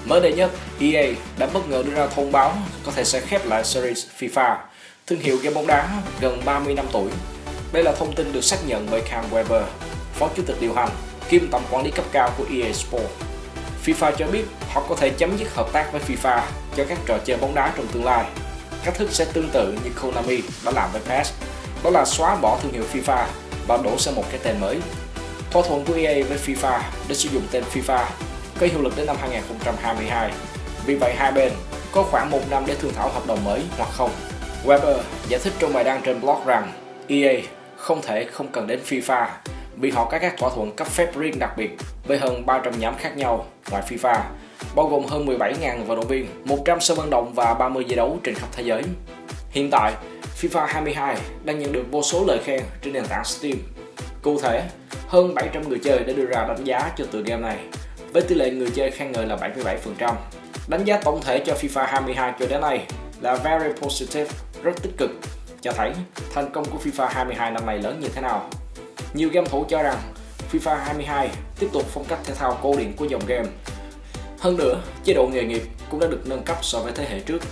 Mới đây nhất, EA đã bất ngờ đưa ra thông báo có thể sẽ khép lại series FIFA, thương hiệu game bóng đá gần 30 năm tuổi. Đây là thông tin được xác nhận bởi Cam Weber, phó chủ tịch điều hành kiêm tổng quản lý cấp cao của EA Sports. FIFA cho biết họ có thể chấm dứt hợp tác với FIFA cho các trò chơi bóng đá trong tương lai. Cách thức sẽ tương tự như Konami đã làm với PES, đó là xóa bỏ thương hiệu FIFA và đổi sang một cái tên mới. Thỏa thuận của EA với FIFA để sử dụng tên FIFA có hiệu lực đến năm 2022. Vì vậy hai bên có khoảng 1 năm để thương thảo hợp đồng mới hoặc không. Weber giải thích trong bài đăng trên blog rằng EA không thể không cần đến FIFA vì họ có các thỏa thuận cấp phép riêng đặc biệt với hơn 300 nhóm khác nhau ngoài FIFA, bao gồm hơn 17.000 vận động viên, 100 sân vận động và 30 giải đấu trên khắp thế giới. Hiện tại, FIFA 22 đang nhận được vô số lời khen trên nền tảng Steam. Cụ thể, hơn 700 người chơi đã đưa ra đánh giá cho tựa game này, với tỷ lệ người chơi khen ngợi là 77%. Đánh giá tổng thể cho FIFA 22 cho đến nay là very positive, rất tích cực, cho thấy thành công của FIFA 22 năm nay lớn như thế nào. Nhiều game thủ cho rằng FIFA 22 tiếp tục phong cách thể thao cổ điển của dòng game. Hơn nữa, chế độ nghề nghiệp cũng đã được nâng cấp so với thế hệ trước.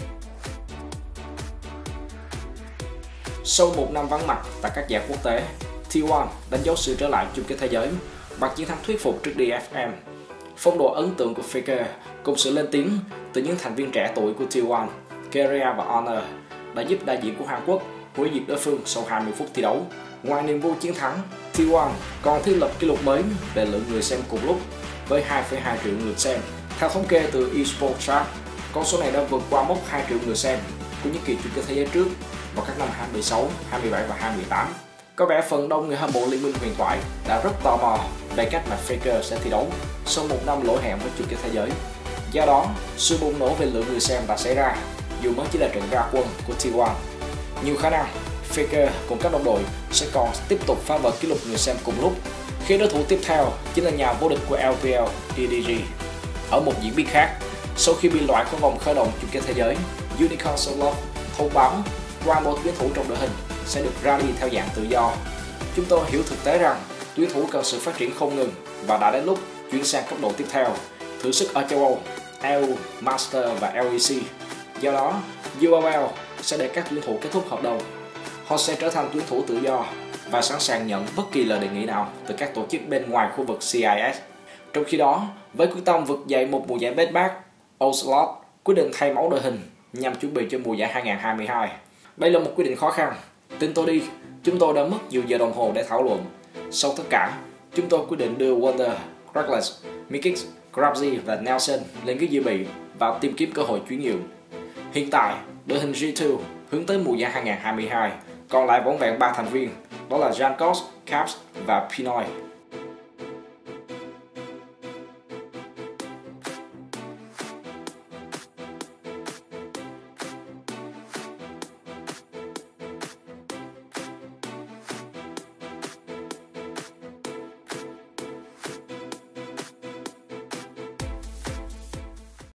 Sau một năm vắng mặt tại các giải quốc tế, T1 đánh dấu sự trở lại chung kết thế giới bằng chiến thắng thuyết phục trước DFM. Phong độ ấn tượng của Faker cùng sự lên tiếng từ những thành viên trẻ tuổi của T1, Keria và Honor đã giúp đại diện của Hàn Quốc hủy diệt đối phương sau 20 phút thi đấu. Ngoài niềm vui chiến thắng, T1 còn thiết lập kỷ lục mới về lượng người xem cùng lúc với 2,2 triệu lượt xem. Theo thống kê từ eSports Chart, con số này đã vượt qua mốc 2 triệu người xem của những kỳ chung kết thế giới trước vào các năm 2016, 2017 và 2018. Có vẻ phần đông người hâm mộ Liên minh huyền thoại đã rất tò mò về cách mà Faker sẽ thi đấu sau một năm lỗi hẹn với chung kết thế giới. Do đó, sự bùng nổ về lượng người xem đã xảy ra dù mới chỉ là trận ra quân của T1. Nhiều khả năng Faker cùng các đồng đội sẽ còn tiếp tục phá vỡ kỷ lục người xem cùng lúc khi đối thủ tiếp theo chính là nhà vô địch của LPL EDG. Ở một diễn biến khác, sau khi bị loại khỏi vòng khởi động chung kết thế giới, Unicorn Solar thông báo toàn bộ tuyển thủ trong đội hình sẽ được ra đi theo dạng tự do. Chúng tôi hiểu thực tế rằng tuyển thủ cần sự phát triển không ngừng và đã đến lúc chuyển sang cấp độ tiếp theo, thử sức ở châu Âu, EU, Master và LEC. Do đó, UOL sẽ để các tuyển thủ kết thúc hợp đồng. Họ sẽ trở thành tuyển thủ tự do và sẵn sàng nhận bất kỳ lời đề nghị nào từ các tổ chức bên ngoài khu vực CIS. Trong khi đó, với quyết tâm vực dậy một mùa giải bết bát, Ocelot quyết định thay máu đội hình nhằm chuẩn bị cho mùa giải 2022. Đây là một quyết định khó khăn. Tin tôi đi, chúng tôi đã mất nhiều giờ đồng hồ để thảo luận. Sau tất cả, chúng tôi quyết định đưa Wonder, Reckless, Mikic, Grabzi và Nelson lên ghế dự bị và tìm kiếm cơ hội chuyển nhượng. Hiện tại, đội hình G2 hướng tới mùa giải 2022, còn lại vỏn vẹn 3 thành viên, đó là Jankos, Caps và Pinoy.